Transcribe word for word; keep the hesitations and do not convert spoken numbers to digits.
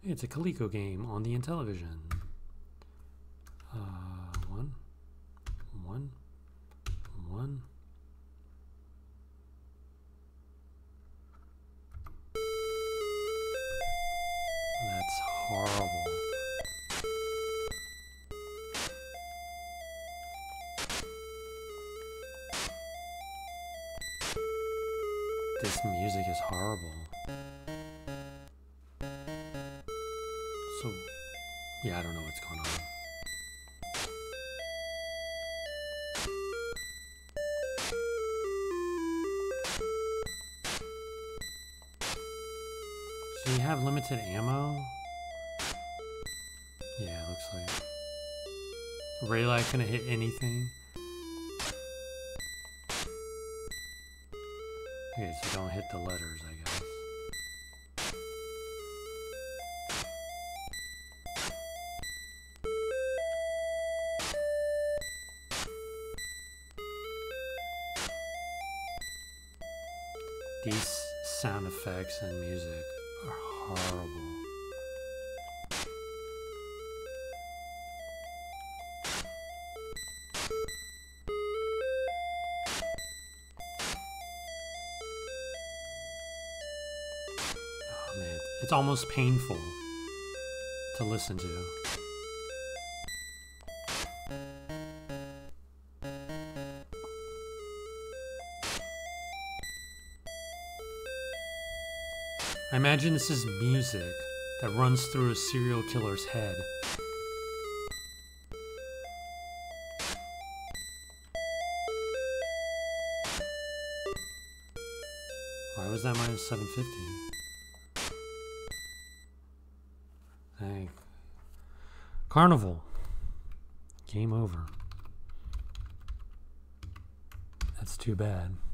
It's a Coleco game on the Intellivision. Uh, one, one, one. That's horrible. This music is horrible. So, yeah, I don't know what's going on. So you have limited ammo? Yeah, it looks like. Raylight couldn't hit anything. Okay, so don't hit the letters, I guess. These sound effects and music are horrible. Oh man, it's almost painful to listen to. I imagine this is music that runs through a serial killer's head. Why was that minus seven fifty? Thank. Carnival. Game over. That's too bad.